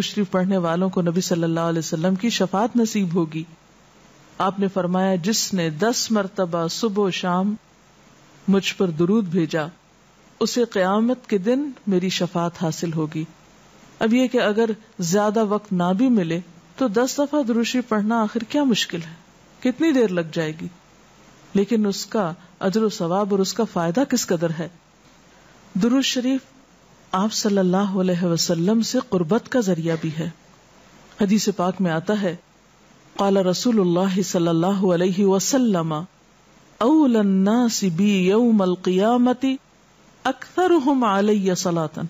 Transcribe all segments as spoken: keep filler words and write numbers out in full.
درود شریف پڑھنے والوں کو نبی صلی اللہ علیہ وسلم کی شفاعت نصیب ہوگی. آپ نے فرمایا جس نے دس مرتبہ صبح و شام مجھ پر درود بھیجا اسے قیامت کے دن میری شفاعت حاصل ہوگی. اب یہ کہ اگر زیادہ وقت نہ بھی ملے تو دس دفعہ درود شریف پڑھنا آخر کیا مشکل ہے, کتنی دیر لگ جائے گی, لیکن اس کا اجر و ثواب اور اس کا فائدہ کس قدر ہے. درود شریف آپ صلی اللہ علیہ وسلم سے قربت کا ذریعہ بھی ہے. حدیث پاک میں آتا ہے قال رسول اللہ صلی اللہ علیہ وسلم اول الناس بی یوم القیامت اکثرهم علی صلاۃ.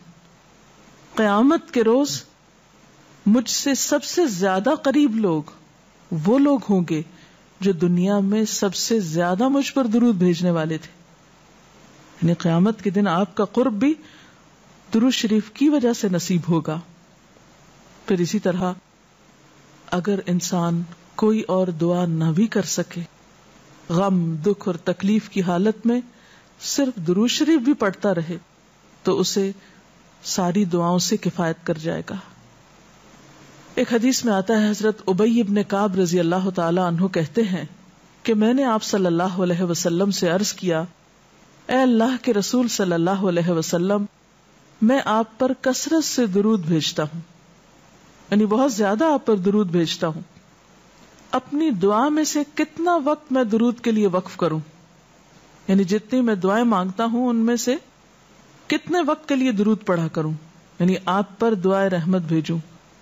قیامت کے روز مجھ سے سب سے زیادہ قریب لوگ وہ لوگ ہوں گے جو دنیا میں سب سے زیادہ مجھ پر درود بھیجنے والے تھے. یعنی قیامت کے دن آپ کا قرب بھی درود شریف کی وجہ سے نصیب ہوگا. پھر اسی طرح اگر انسان کوئی اور دعا نہ بھی کر سکے, غم دکھ اور تکلیف کی حالت میں صرف درود شریف بھی پڑھتا رہے تو اسے ساری دعاؤں سے کفایت کر جائے گا. ایک حدیث میں آتا ہے حضرت ابی ابن کعب رضی اللہ تعالی عنہ کہتے ہیں کہ میں نے آپ صلی اللہ علیہ وسلم سے عرض کیا اے اللہ کے رسول صلی اللہ علیہ وسلم, میں آپ پر کثرت سے درود بھیجتا ہوں, یعنی بہت زیادہ آپ پر درود بھیجتا ہوں, اپنی دعا میں سے کتنا وقت میں درود کے لیے وقف کروں, یعنی جتنی میں دعائیں مانگتا ہوں ان میں سے کتنے وقت کے لیے درود پڑھا کروں, یعنی آپ پر دعائے رحمت بھیجوں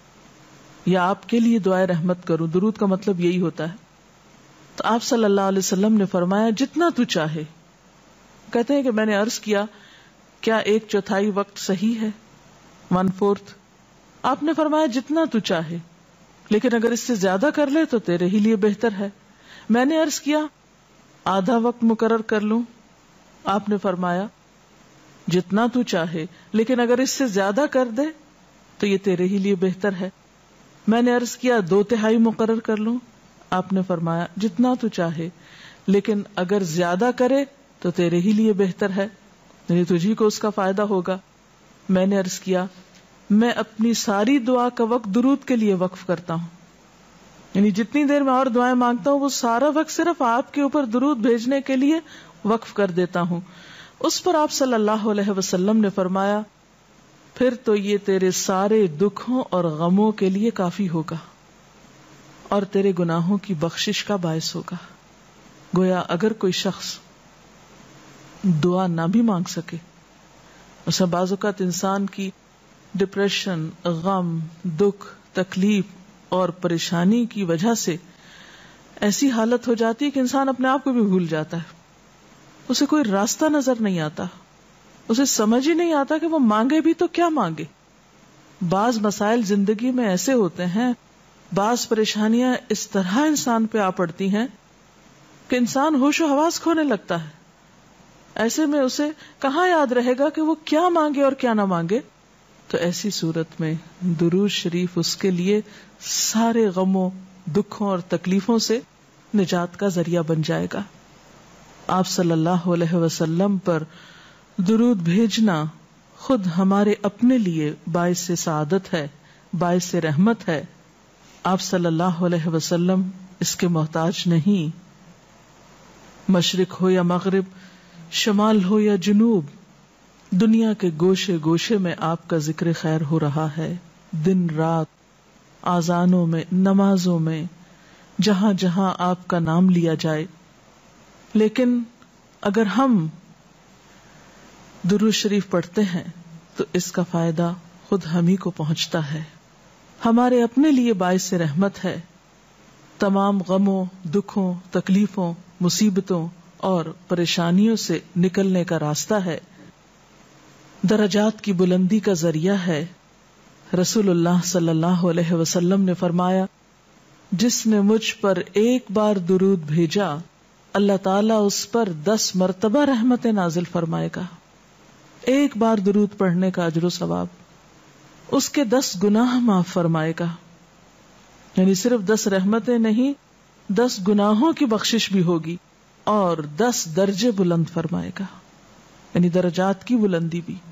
یا آپ کے لیے دعائے رحمت کروں. درود کا مطلب یہی ہوتا ہے. تو آپ صلی اللہ علیہ وسلم نے فرمایا جتنا تو چاہے. کہتے ہیں کہ میں نے عرض کیا کیا ایک چوتھائی وقت صحیح ہے, ون فورتھ؟ آپ نے فرمایا جتنا تو چاہے, لیکن اگر اس سے زیادہ کر لے تو تیرے ہی لیے بہتر ہے. میں نے عرض کیا آدھا وقت مقرر کر لوں؟ آپ نے فرمایا جتنا تو چاہے, لیکن اگر اس سے زیادہ کر دے تو یہ تیرے ہی لیے بہتر ہے. میں نے عرض کیا دو تہائی مقرر کر لوں؟ آپ نے فرمایا جتنا تو چاہے, لیکن اگر زیادہ کرے تو تیرے ہی لیے بہتر ہے, یعنی تجھی کو اس کا فائدہ ہوگا. میں نے عرض کیا میں اپنی ساری دعا کا وقت درود کے لیے وقف کرتا ہوں, یعنی جتنی دیر میں اور دعائیں مانگتا ہوں وہ سارا وقت صرف آپ کے اوپر درود بھیجنے کے لیے وقف کر دیتا ہوں. اس پر آپ صلی اللہ علیہ وسلم نے فرمایا پھر تو یہ تیرے سارے دکھوں اور غموں کے لیے کافی ہوگا اور تیرے گناہوں کی بخشش کا باعث ہوگا. گویا اگر کوئی شخص دعا نہ بھی مانگ سکے, اسے بعض اوقات انسان کی ڈپریشن, غم, دکھ, تکلیف اور پریشانی کی وجہ سے ایسی حالت ہو جاتی ہے کہ انسان اپنے آپ کو بھی بھول جاتا ہے, اسے کوئی راستہ نظر نہیں آتا, اسے سمجھ ہی نہیں آتا کہ وہ مانگے بھی تو کیا مانگے. بعض مسائل زندگی میں ایسے ہوتے ہیں, بعض پریشانیاں اس طرح انسان پہ آ پڑتی ہیں کہ انسان ہوش و حواس کھونے لگتا ہے. ایسے میں اسے کہاں یاد رہے گا کہ وہ کیا مانگے اور کیا نہ مانگے. تو ایسی صورت میں درود شریف اس کے لیے سارے غموں, دکھوں اور تکلیفوں سے نجات کا ذریعہ بن جائے گا. آپ صلی اللہ علیہ وسلم پر درود بھیجنا خود ہمارے اپنے لیے باعث سعادت ہے, باعث رحمت ہے. آپ صلی اللہ علیہ وسلم اس کے محتاج نہیں. مشرق ہو یا مغرب, شمال ہو یا جنوب, دنیا کے گوشے گوشے میں آپ کا ذکر خیر ہو رہا ہے. دن رات, آذانوں میں, نمازوں میں, جہاں جہاں آپ کا نام لیا جائے. لیکن اگر ہم درود شریف پڑھتے ہیں تو اس کا فائدہ خود ہم ہی کو پہنچتا ہے, ہمارے اپنے لیے باعث رحمت ہے. تمام غموں, دکھوں, تکلیفوں, مصیبتوں اور پریشانیوں سے نکلنے کا راستہ ہے, درجات کی بلندی کا ذریعہ ہے. رسول اللہ صلی اللہ علیہ وسلم نے فرمایا جس نے مجھ پر ایک بار درود بھیجا اللہ تعالیٰ اس پر دس مرتبہ رحمت نازل فرمائے گا. ایک بار درود پڑھنے کا اجر و ثواب, اس کے دس گناہ معاف فرمائے گا. یعنی صرف دس رحمتیں نہیں, دس گناہوں کی بخشش بھی ہوگی اور دس درجے بلند فرمائے گا, یعنی درجات کی بلندی بھی.